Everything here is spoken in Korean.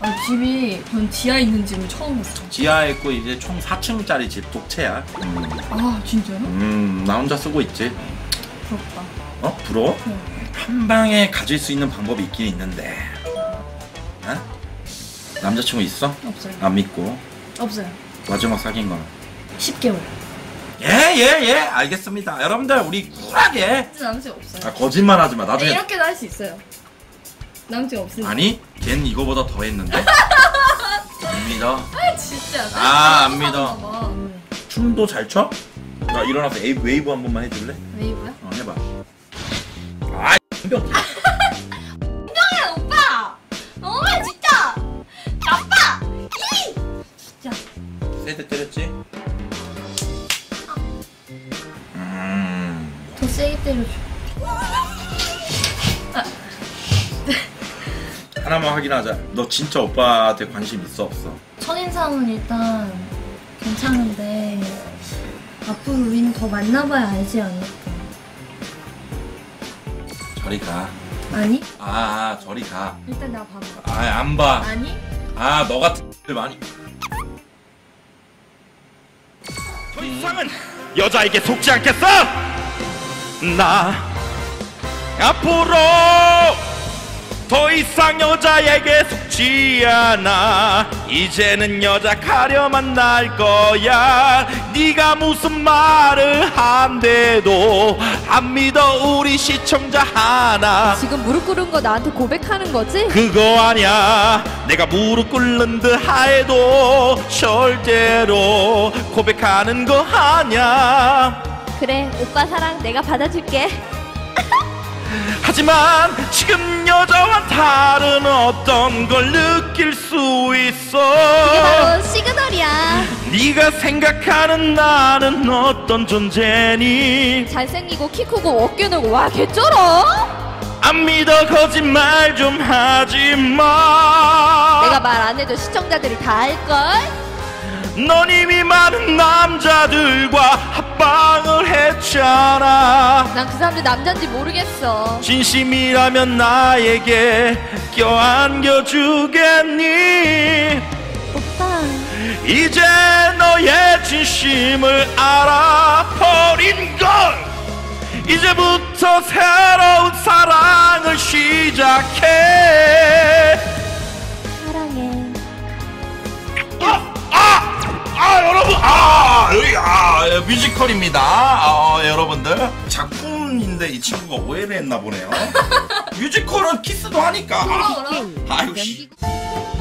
집이 전 지하에 있는 집을 처음 봤어. 지하에 있고 이제 총 4층짜리 집 독채야. 아 진짜요? 나 혼자 쓰고 있지. 부럽다. 어? 부러워? 네. 한 방에 가질 수 있는 방법이 있긴 있는데. 어? 남자친구 있어? 없어요. 안 믿고. 없어요. 마지막 사귄 거는? 10개월. 예, 알겠습니다. 여러분들 우리 쿨하게. 진짜 남친 없어요. 아 거짓말 하지 마. 나중에. 이렇게도 할 수 있어요. 남친 없으니까. 아니, 걘 이거보다 더 했는데. 안 믿어. 아 진짜. 안 믿어. 춤도 잘 춰? 나 일어나서 웨이브 한 번만 해줄래? 웨이브야? 해봐. 아, 병. 인정해 오빠. 너무해 진짜. 나빠. 이. 진짜. 세대 때렸지? 더 세게 때려줘. 하나만 확인하자. 너 진짜 오빠한테 관심 있어 없어? 첫인상은 일단 괜찮은데 앞으로 우리는 더 만나봐야 알지 않을까. 저리 가. 아니? 저리 가. 일단 나 봐봐. 안 봐. 아니? 너 같은 들 많이. 더 이상은 여자에게 속지 않겠어. 나 앞으로 더 이상 여자에게 속지 않아. 이제는 여자 가려 만날 거야. 네가 무슨 말을 한데도 안 믿어 우리 시청자 하나. 지금 무릎 꿇은 거 나한테 고백하는 거지? 그거 아니야. 내가 무릎 꿇는 듯 하에도 절대로 고백하는 거 아니야. 그래, 오빠 사랑 내가 받아줄게. 하지만 지금 여자와 다른 어떤 걸 느낄 수 있어. 이게 바로 시그널이야. 네가 생각하는 나는 어떤 존재니? 잘생기고 키 크고 어깨 넓고 와 개쩔어. 안 믿어 거짓말 좀 하지마. 내가 말 안 해도 시청자들이 다 알걸? 넌 이미 많은 남자들과 합방을 했잖아. 난 그 사람들 남잔지 모르겠어. 진심이라면 나에게 껴안겨주겠니? 오빠 이제 너의 진심을 알아버린 걸. 이제부터 새로운 사랑을 시작해. 사랑해. 여러분, 여기 뮤지컬입니다. 여러분들 작품인데 이 친구가 오해를 했나 보네요. 뮤지컬은 키스도 하니까. 아이고 씨.